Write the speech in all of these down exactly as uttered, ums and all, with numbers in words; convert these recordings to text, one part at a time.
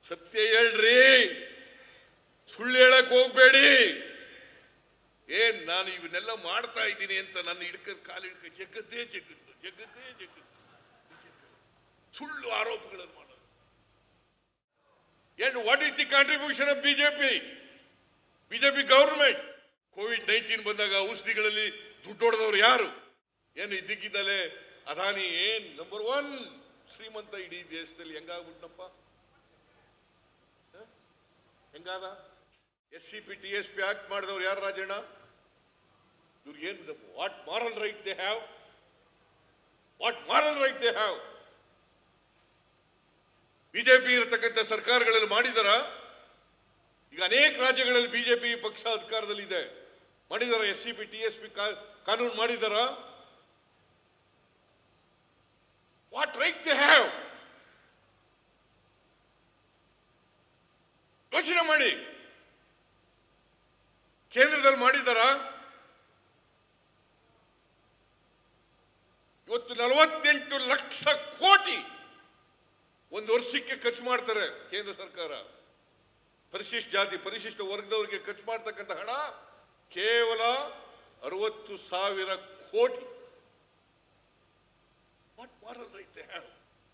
ಸತ್ಯ ಹೇಳ್ರಿ, ಸುಳ್ಳು ಹೇಳಕ್ ಹೋಗ್ಬೇಡಿ. ಏನ್ ನಾನು ಇವನ್ನೆಲ್ಲ ಮಾಡ್ತಾ ಇದ್ದೀನಿ ಅಂತ ನನ್ನ ಹಿಡ್ಕ ಕಾಲು ಹಿಡ್ಕ ಜಗತ್ತೇ ಜಗತ್ತು ಜಗತ್ತೇ ಜಗತ್ತು ಸುಳ್ಳು ಆರೋಪಗಳನ್ನು ಮಾಡೋದು. ಏನು what is the contribution of BJP BJP government? Covid nineteen ಬಂದಾಗ ಔಷಧಿಗಳಲ್ಲಿ ದುಡ್ಡು ಹೊಡೆದವ್ರು ಯಾರು? ಏನು ಇದ್ದಕ್ಕಿದ್ದಲೇ ಅದಾನಿ ಏನ್ ನಂಬರ್ ಒನ್ ಶ್ರೀಮಂತ ಇಡೀ ದೇಶದಲ್ಲಿ ಹೆಂಗಾಗ್ಬಿಟ್ನಪ್ಪ? ಹೆಂಗಾದ? S C P T S P act ಮಾಡಿದವ್ರು ಯಾರು ರಾಜಣ್ಣ? ಇವ್ರಿಗೆ ಏನ್ what moral right they have? What moral right they have? BJP ಇರತಕ್ಕಂಥ ಸರ್ಕಾರಗಳಲ್ಲಿ ಮಾಡಿದಾರ? ಈಗ ಅನೇಕ ರಾಜ್ಯಗಳಲ್ಲಿ ಬಿಜೆಪಿ ಪಕ್ಷ ಅಧಿಕಾರದಲ್ಲಿ ಇದೆ, ಮಾಡಿದಾರ? S C P T S P ಕಾನೂನು ಮಾಡಿದಾರ? What right they have? ಯೋಚನೆ ಮಾಡಿ. ಕೇಂದ್ರದಲ್ಲಿ ಮಾಡಿದಾರ? ಇವತ್ತು ನಲವತ್ತೆಂಟು ಲಕ್ಷ ಕೋಟಿ ಒಂದು ವರ್ಷಕ್ಕೆ ಖರ್ಚು ಮಾಡ್ತಾರೆ ಕೇಂದ್ರ ಸರ್ಕಾರ. ಪರಿಶಿಷ್ಟ ಜಾತಿ ಪರಿಶಿಷ್ಟ ವರ್ಗದವರಿಗೆ ಖರ್ಚು ಮಾಡ್ತಕ್ಕಂಥ ಹಣ ಕೇವಲ ಅರವತ್ತು ಸಾವಿರ ಕೋಟಿ. What moral right they have?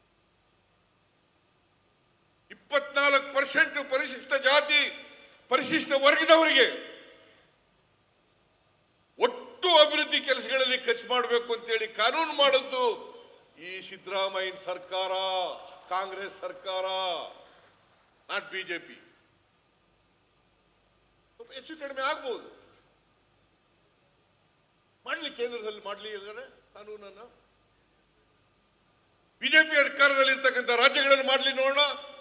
ಇಪ್ಪತ್ನಾಲ್ಕು ಪರ್ಸೆಂಟ್ ಪರಿಶಿಷ್ಟ ಜಾತಿ ಪರಿಶಿಷ್ಟ ವರ್ಗದವರಿಗೆ ಒಟ್ಟು ಅಭಿವೃದ್ಧಿ ಕೆಲಸಗಳಲ್ಲಿ ಖರ್ಚು ಮಾಡಬೇಕು ಅಂತೇಳಿ ಕಾನೂನು ಮಾಡಿದ್ದು ಈ ಸಿದ್ದರಾಮಯ್ಯ ಸರ್ಕಾರ, ಕಾಂಗ್ರೆಸ್ ಸರ್ಕಾರ, ನಾಟ್ ಬಿಜೆಪಿ. ಹೆಚ್ಚು ಕಡಿಮೆ ಆಗ್ಬಹುದು, ಮಾಡ್ಲಿ, ಕೇಂದ್ರದಲ್ಲಿ ಮಾಡ್ಲಿ ಕಾನೂನನ್ನ. ಬಿಜೆಪಿ ಅಧಿಕಾರದಲ್ಲಿ ಇರ್ತಕ್ಕಂಥ ರಾಜ್ಯಗಳಲ್ಲಿ ಮಾಡ್ಲಿ ನೋಡೋಣ.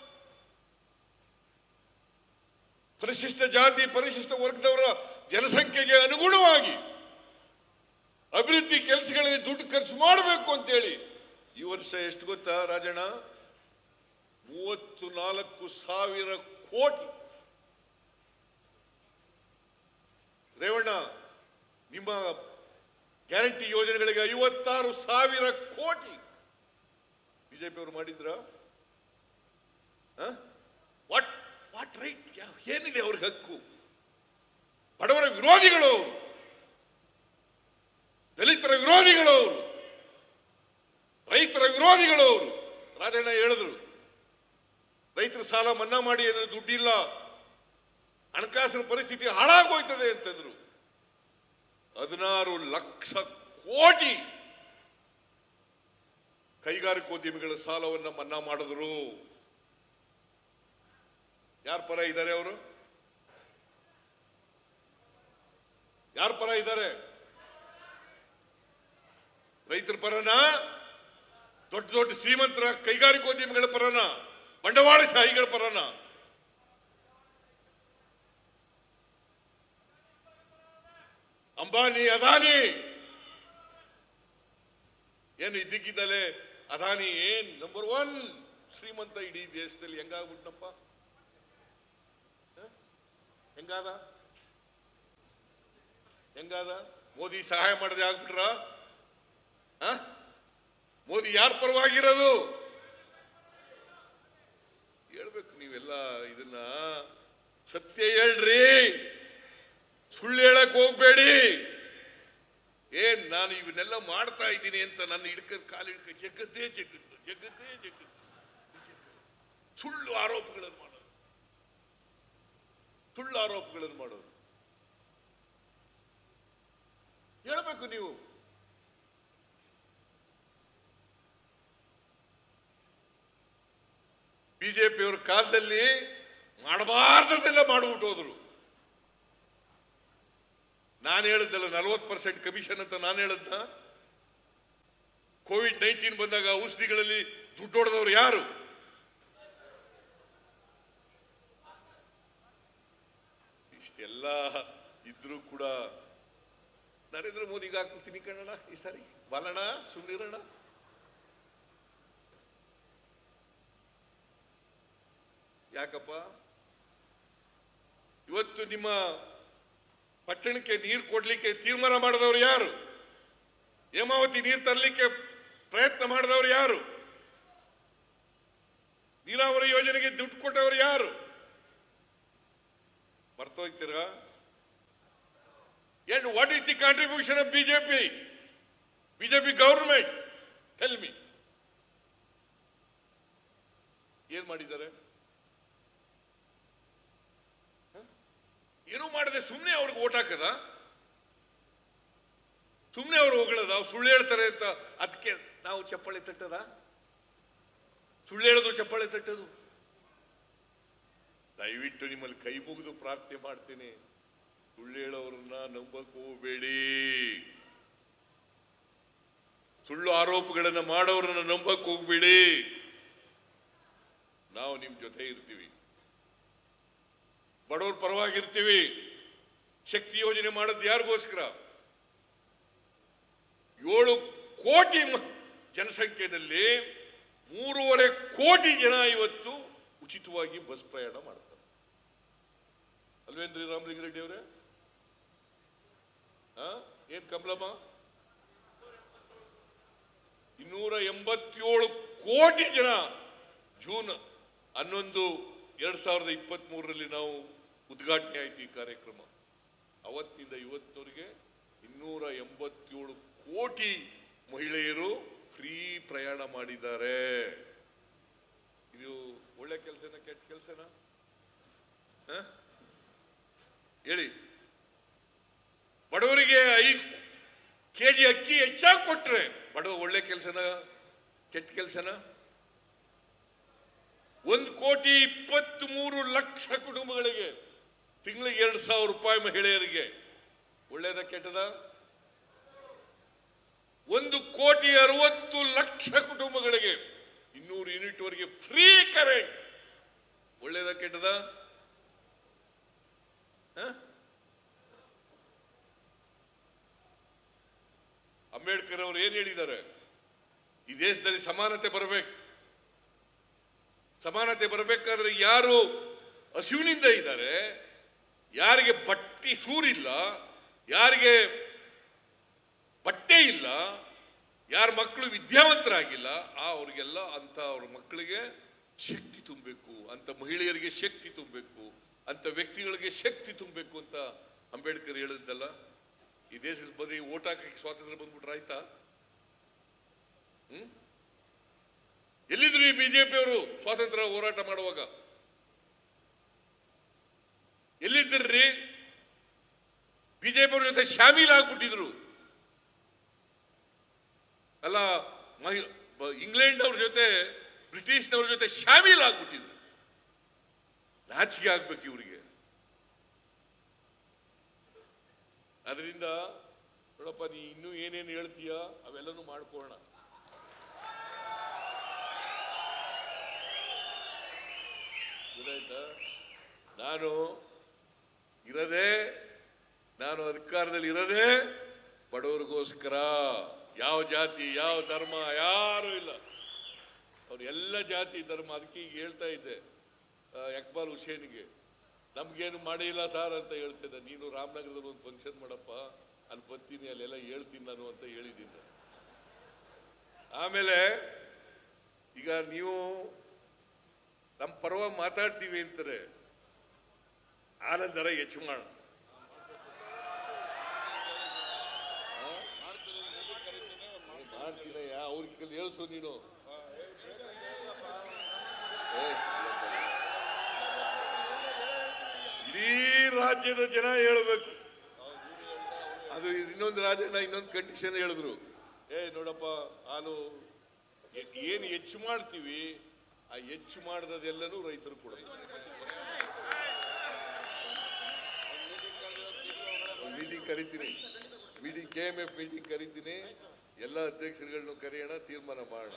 ಪರಿಶಿಷ್ಟ ಜಾತಿ ಪರಿಶಿಷ್ಟ ವರ್ಗದವರ ಜನಸಂಖ್ಯೆಗೆ ಅನುಗುಣವಾಗಿ ಅಭಿವೃದ್ಧಿ ಕೆಲಸಗಳಲ್ಲಿ ದುಡ್ಡು ಖರ್ಚು ಮಾಡಬೇಕು ಅಂತೇಳಿ ಈ ವರ್ಷ ಎಷ್ಟು ಗೊತ್ತಾ ರಾಜಣ್ಣ? ಮೂವತ್ತು ನಾಲ್ಕು ಸಾವಿರ ಕೋಟಿ. ರೇವಣ್ಣ, ನಿಮ್ಮ ಗ್ಯಾರಂಟಿ ಯೋಜನೆಗಳಿಗೆ ಐವತ್ತಾರು ಸಾವಿರ ಕೋಟಿ ಬಿಜೆಪಿ ಅವರು ಮಾಡಿದ್ರ? What what right? ಏನಿದೆ ಅವ್ರಿಗೆ ಹಕ್ಕು? ಬಡವರ ವಿರೋಧಿಗಳು ಅವರು, ದಲಿತರ ವಿರೋಧಿಗಳು ಅವರು, ರೈತರ ವಿರೋಧಿಗಳು ಅವರು. ರಾಜಣ್ಣ ಹೇಳಿದ್ರು, ರೈತರ ಸಾಲ ಮನ್ನಾ ಮಾಡಿ ಅಂದ್ರೆ ದುಡ್ಡಿಲ್ಲ, ಹಣಕಾಸಿನ ಪರಿಸ್ಥಿತಿ ಹಾಳಾಗೋಯ್ತದೆ ಅಂತಂದ್ರು. ಹದಿನಾರು ಲಕ್ಷ ಕೋಟಿ ಕೈಗಾರಿಕೋದ್ಯಮಿಗಳ ಸಾಲವನ್ನ ಮನ್ನಾ ಮಾಡಿದ್ರು. ಯಾರ ಪರ ಇದ್ದಾರೆ ಅವರು? ಯಾರ ಪರ ಇದ್ದಾರೆ? ರೈತರ ಪರನ? ದೊಡ್ಡ ದೊಡ್ಡ ಶ್ರೀಮಂತರ ಕೈಗಾರಿಕೋದ್ಯಮಿಗಳ ಪರನ? ಬಂಡವಾಳಶಾಹಿಗಳ ಪರನ? ಅಂಬಾನಿ ಅದಾನಿ ಏನು ಇದ್ದಕ್ಕಿದ್ದಲೇ ಅದಾನಿ ಏನ್ ನಂಬರ್ ಒನ್ ಶ್ರೀಮಂತ ಇಡೀ ದೇಶದಲ್ಲಿ ಹೆಂಗಾಗ್ಬಿಟ್ನಪ್ಪ? ಹೆಂಗಾದ? ಹೆಂಗಾದ? ಮೋದಿ ಸಹಾಯ ಮಾಡದೆ ಆಗ್ಬಿಟ್ರ? ಮೋದಿ ಯಾರ ಪರವಾಗಿರೋದು ಹೇಳ್ಬೇಕು ನೀವೆಲ್ಲ. ಇದನ್ನ ಸತ್ಯ ಹೇಳ್ರಿ, ಸುಳ್ಳು ಹೇಳಕ್ ಹೋಗ್ಬೇಡಿ. ಏನ್ ನಾನು ಇವನ್ನೆಲ್ಲ ಮಾಡ್ತಾ ಇದ್ದೀನಿ ಅಂತ ನನ್ನ ಹಿಡ್ಕ ಕಾಲು ಹಿಡ್ಕ ಜಗತ್ತೇ ಜಗತ್ತು ಜಗತ್ತೇ ಜಗತ್ತು ಸುಳ್ಳು ಆರೋಪಗಳನ್ನು ಮಾಡೋದು, ಸುಳ್ಳು ಆರೋಪಗಳನ್ನು ಮಾಡೋದು ಹೇಳ್ಬೇಕು ನೀವು. ಬಿಜೆಪಿಯವರ ಕಾಲದಲ್ಲಿ ಮಾಡಬಾರ್ದದೆಲ್ಲ ಮಾಡ್ಬಿಟ್ಟು ಹೋದ್ರು. ನಾನು ಹೇಳಿದ್ದಲ್ಲ ನಲ್ವತ್ತು ಪರ್ಸೆಂಟ್ ಕಮಿಷನ್ ಅಂತ ನಾನು ಹೇಳದ್ನ? ಕೋವಿಡ್ ನೈನ್ಟೀನ್ ಬಂದಾಗ ಔಷಧಿಗಳಲ್ಲಿ ದುಡ್ಡು ಹೊಡೆದವ್ರು ಯಾರು? ಇಷ್ಟೆಲ್ಲ ಇದ್ರೂ ಕೂಡ ನರೇಂದ್ರ ಮೋದಿಗೆ ಹಾಕ್ಬಿಡ್ತೀನಿ ಕಣ್ಣಣ ಈ ಸಾರಿ, ಬಲಣ ಸುಮ್ನಿರಣ. ಯಾಕಪ್ಪ? ಇವತ್ತು ನಿಮ್ಮ ಪಟ್ಟಣಕ್ಕೆ ನೀರು ಕೊಡ್ಲಿಕ್ಕೆ ತೀರ್ಮಾನ ಮಾಡಿದವರು ಯಾರು? ಹೇಮಾವತಿ ನೀರು ತರಲಿಕ್ಕೆ ಪ್ರಯತ್ನ ಮಾಡಿದವರು ಯಾರು? ನೀರಾವರಿ ಯೋಜನೆಗೆ ದುಡ್ಡು ಕೊಟ್ಟವರು ಯಾರು? ಮರ್ತೋಗ್ತೀರಾ? And what is the contribution of B J P? B J P government? Tell me. ಏನ್ ಮಾಡಿದ್ದಾರೆ? ಏನೂ ಮಾಡದೆ ಸುಮ್ಮನೆ ಅವ್ರಿಗೆ ಓಟ್ ಹಾಕದ? ಸುಮ್ಮನೆ ಅವ್ರು ಹೊಗಳದ? ಸುಳ್ಳು ಹೇಳ್ತಾರೆ ಅಂತ ಅದಕ್ಕೆ ನಾವು ಚಪ್ಪಾಳೆ ತಟ್ಟದ? ಸುಳ್ಳು ಹೇಳೋದು ಚಪ್ಪಾಳೆ ತಟ್ಟದು? ದಯವಿಟ್ಟು ನಿಮ್ಮಲ್ಲಿ ಕೈ ಮುಗಿದು ಪ್ರಾರ್ಥನೆ ಮಾಡ್ತೇನೆ, ಸುಳ್ಳು ಹೇಳೋರನ್ನ ನಂಬಕ್ ಹೋಗಬೇಡಿ. ಸುಳ್ಳು ಆರೋಪಗಳನ್ನ ಮಾಡೋರನ್ನ ನಂಬಕ್ ಹೋಗ್ಬೇಡಿ. ನಾವು ನಿಮ್ ಜೊತೆ ಇರ್ತೀವಿ, ಬಡವ್ರ ಪರವಾಗಿರ್ತೀವಿ. ಶಕ್ತಿ ಯೋಜನೆ ಮಾಡೋದು ಯಾರಿಗೋಸ್ಕರ? ಏಳು ಕೋಟಿ ಜನಸಂಖ್ಯೆಯಲ್ಲಿ ಮೂರುವರೆ ಕೋಟಿ ಜನ ಇವತ್ತು ಉಚಿತವಾಗಿ ಬಸ್ ಪ್ರಯಾಣ ಮಾಡ್ತಾರೆ, ಅಲ್ವೇನ್ರಿ ರಾಮಲಿಂಗಾರೆಡ್ಡಿ ಅವರೇ? ಏನ್ ಕಮಲಮ್ಮ? ಇನ್ನೂರ ಎಂಬತ್ತೇಳು ಕೋಟಿ ಜನ ಜೂನ್ ಹನ್ನೊಂದು ಎರಡ್ ಸಾವಿರದ ಇಪ್ಪತ್ತ್ ಮೂರರಲ್ಲಿ ನಾವು ಉದ್ಘಾಟನೆ ಆಯ್ತು ಈ ಕಾರ್ಯಕ್ರಮ. ಅವತ್ತಿನಿಂದ ಇವತ್ತಿನವರೆಗೆ ಇನ್ನೂರ ಎಂಬತ್ತೇಳು ಕೋಟಿ ಮಹಿಳೆಯರು ಫ್ರೀ ಪ್ರಯಾಣ ಮಾಡಿದ್ದಾರೆ. ಇದು ಒಳ್ಳೆ ಕೆಲಸನ ಕೆಟ್ಟ ಕೆಲಸನ ಹೇಳಿ? ಬಡವರಿಗೆ ಐದು ಕೆಜಿ ಅಕ್ಕಿ ಹೆಚ್ಚಾಗಿ ಕೊಟ್ರೆ ಬಡವ ಒಳ್ಳೆ ಕೆಲಸನ ಕೆಟ್ಟ ಕೆಲಸನ? ಒಂದು ಕೋಟಿ ಇಪ್ಪತ್ತ್ ಮೂರು ಲಕ್ಷ ಕುಟುಂಬಗಳಿಗೆ ತಿಂಗಳಿಗೆ ಎರಡು ಸಾವಿರ ರೂಪಾಯಿ ಮಹಿಳೆಯರಿಗೆ ಒಳ್ಳೇದ ಕೆಟ್ಟದ? ಒಂದು ಕೋಟಿ ಅರವತ್ತು ಲಕ್ಷ ಕುಟುಂಬಗಳಿಗೆ ಇನ್ನೂರು ಯೂನಿಟ್ ವರೆಗೆ ಫ್ರೀ ಕರೆಂಟ್ ಒಳ್ಳೇದ ಕೆಟ್ಟದ? ಅಂಬೇಡ್ಕರ್ ಅವರು ಏನ್ ಹೇಳಿದ್ದಾರೆ? ಈ ದೇಶದಲ್ಲಿ ಸಮಾನತೆ ಬರಬೇಕು. ಸಮಾನತೆ ಬರಬೇಕಾದ್ರೆ ಯಾರು ಹಸಿವಿನಿಂದ ಇದ್ದಾರೆ, ಯಾರಿಗೆ ಬಟ್ಟೆ ಸೂರಿಲ್ಲ, ಯಾರಿಗೆ ಬಟ್ಟೆ ಇಲ್ಲ, ಯಾರ ಮಕ್ಕಳು ವಿದ್ಯಾವಂತರಾಗಿಲ್ಲ, ಆ ಅವ್ರಿಗೆಲ್ಲ ಅಂತ ಅವ್ರ ಮಕ್ಕಳಿಗೆ ಶಕ್ತಿ ತುಂಬಬೇಕು, ಅಂತ ಮಹಿಳೆಯರಿಗೆ ಶಕ್ತಿ ತುಂಬಬೇಕು, ಅಂತ ವ್ಯಕ್ತಿಗಳಿಗೆ ಶಕ್ತಿ ತುಂಬಬೇಕು ಅಂತ ಅಂಬೇಡ್ಕರ್ ಹೇಳಿದ್ದಲ್ಲ. ಈ ದೇಶದ ಬರೀ ಓಟ್ ಹಾಕಕ್ಕೆ ಸ್ವಾತಂತ್ರ್ಯ ಬಂದ್ಬಿಟ್ರೆ ಆಯ್ತಾ? ಹ್ಮ್ ಎಲ್ಲಿದ್ರು ಈ ಬಿಜೆಪಿ ಅವರು ಸ್ವಾತಂತ್ರ್ಯ ಹೋರಾಟ ಮಾಡುವಾಗ? ಎಲ್ಲಿದ್ದರ್ರಿ? ಬಿಜೆಪಿ ಅವ್ರ ಜೊತೆ ಶಾಮೀಲ್ ಆಗ್ಬಿಟ್ಟಿದ್ರು ಅಲ್ಲ, ಇಂಗ್ಲೆಂಡ್ ಅವ್ರ ಜೊತೆ ಬ್ರಿಟಿಷ್ನವ್ರ ಜೊತೆ ಶಾಮೀಲ್ ಆಗ್ಬಿಟ್ಟಿದ್ರು. ನಾಚಿಕೆ ಆಗ್ಬೇಕು ಇವರಿಗೆ. ಅದರಿಂದ ನೋಡಪ್ಪ, ನೀ ಇನ್ನೂ ಏನೇನು ಹೇಳ್ತೀಯ ಅವೆಲ್ಲನೂ ಮಾಡ್ಕೊಳ್ಳೋಣ. ಗೊತ್ತಾಯ್ತಾ? ನಾನು ಇರದೆ ನಾನು ಅಧಿಕಾರದಲ್ಲಿ ಇರದೆ ಬಡವರಿಗೋಸ್ಕರ. ಯಾವ ಜಾತಿ ಯಾವ ಧರ್ಮ ಯಾರು ಇಲ್ಲ, ಅವ್ರು ಎಲ್ಲ ಜಾತಿ ಧರ್ಮ. ಅದಕ್ಕೆ ಈಗ ಹೇಳ್ತಾ ಇದ್ದೆ ಇಕ್ಬಾಲ್ ಹುಸೇನ್ಗೆ, ನಮ್ಗೇನು ಮಾಡಿಲ್ಲ ಸಾರ್ ಅಂತ ಹೇಳ್ತಿದ್ದೆ. ನೀನು ರಾಮನಗರದಲ್ಲಿ ಒಂದು ಫಂಕ್ಷನ್ ಮಾಡಪ್ಪ, ಅಲ್ಲಿ ಬರ್ತೀನಿ, ಅಲ್ಲೆಲ್ಲ ಹೇಳ್ತೀನಿ ನಾನು ಅಂತ ಹೇಳಿದ್ದೀನಿ. ಆಮೇಲೆ ಈಗ ನೀವು ನಮ್ಮ ಪರವಾಗಿ ಮಾತಾಡ್ತೀವಿ ಅಂತಾರೆ, ಆನಂದರ ಹೆಚ್ಚು ಮಾಡ ಮಾಡ್ತೀನಯ್ಯ, ಅವ್ರಿಗೆ ಹೇಳ್ಸು ನೀನು. ಇಡೀ ರಾಜ್ಯದ ಜನ ಹೇಳ್ಬೇಕು. ಅದು ಇನ್ನೊಂದು ರಾಜ್ಯನ ಇನ್ನೊಂದು ಕಂಡೀಷನ್ ಹೇಳಿದ್ರು, ಏ ನೋಡಪ್ಪ, ಹಾಲು ಏನು ಹೆಚ್ಚು ಮಾಡ್ತೀವಿ, ಆ ಹೆಚ್ಚು ಮಾಡಿದೆಲ್ಲನೂ ರೈತರು ಕೊಡೋದು. ಮೀಟಿಂಗ್ ಕರಿತೀನಿ, meeting K M F meeting ಕರಿತೀನಿ, ಎಲ್ಲ ಅಧ್ಯಕ್ಷರುಗಳನ್ನು ಕರೆಯೋಣ, ತೀರ್ಮಾನ ಮಾಡೋಣ.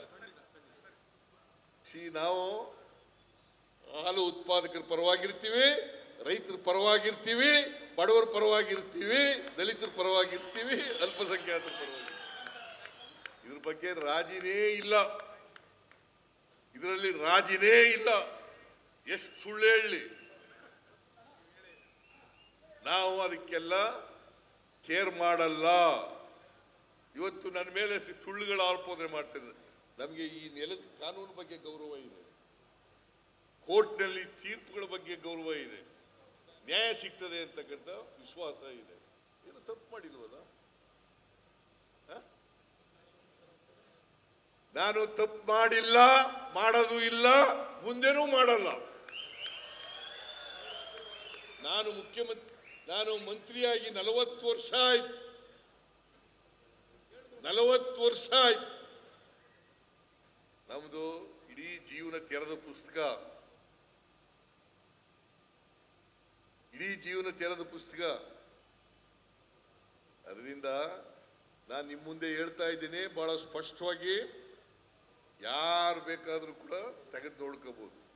ಸಿ ನಾವು ಹಾಲು ಉತ್ಪಾದಕರ ಪರವಾಗಿರ್ತೀವಿ, ರೈತರ ಪರವಾಗಿರ್ತೀವಿ, ಬಡವರ ಪರವಾಗಿರ್ತೀವಿ, ದಲಿತರ ಪರವಾಗಿರ್ತೀವಿ, ಅಲ್ಪಸಂಖ್ಯಾತರ ಪರವಾಗಿ. ಇದ್ರ ಬಗ್ಗೆ ರಾಜಿನೇ ಇಲ್ಲ, ಇದರಲ್ಲಿ ರಾಜಿನೇ ಇಲ್ಲ. ಎಷ್ಟು ಸುಳ್ಳು ಹೇಳಿ, ನಾವು ಅದಕ್ಕೆಲ್ಲ ಕೇರ್ ಮಾಡಲ್ಲ. ಇವತ್ತು ನನ್ನ ಮೇಲೆ ಸುಳ್ಳುಗಳ ಆರೋಪನೆ ಮಾಡ್ತಿದ್ದಾರೆ. ನಮಗೆ ಈ ನೆಲದ ಕಾನೂನು ಬಗ್ಗೆ ಗೌರವ ಇದೆ. ಕೋರ್ಟ್ನಲ್ಲಿ ತೀರ್ಪುಗಳ ಬಗ್ಗೆ ಗೌರವ ಇದೆ, ನ್ಯಾಯ ಸಿಗ್ತದೆ ಅಂತಕ್ಕಂಥ ವಿಶ್ವಾಸ ಇದೆ. ಏನು ತಪ್ಪು ಮಾಡಿಲ್ವಲ್ಲ? ನಾನು ತಪ್ಪು ಮಾಡಿಲ್ಲ, ಮಾಡೋದು ಇಲ್ಲ, ಮುಂದೆನೂ ಮಾಡಲ್ಲ. ನಾನು ಮುಖ್ಯಮಂತ್ರಿ ನಾನು ಮಂತ್ರಿಯಾಗಿ ನಲವತ್ತು ವರ್ಷ ಆಯ್ತು ನಲವತ್ತು ವರ್ಷ ಆಯ್ತು ನಮ್ದು ಇಡೀ ಜೀವನ ತೆರೆದ ಪುಸ್ತಕ ಇಡೀ ಜೀವನ ತೆರೆದ ಪುಸ್ತಕ ಅದರಿಂದ ನಾನು ನಿಮ್ಮ ಮುಂದೆ ಹೇಳ್ತಾ ಇದ್ದೀನಿ ಬಹಳ ಸ್ಪಷ್ಟವಾಗಿ. ಯಾರು ಬೇಕಾದರೂ ಕೂಡ ತೆಗೆದು ನೋಡ್ಕೋಬಹುದು.